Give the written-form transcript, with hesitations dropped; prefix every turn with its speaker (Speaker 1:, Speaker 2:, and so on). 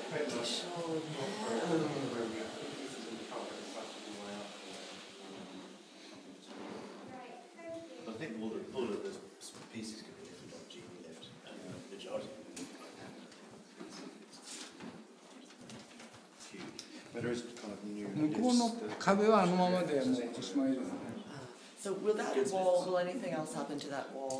Speaker 1: think all of the pieces could be different on Genie left, and the majority could be huge. But there is kind of new.
Speaker 2: 向こうの壁はあのままでもうおしまいですね。
Speaker 3: So will that wall, will anything else happen to that wall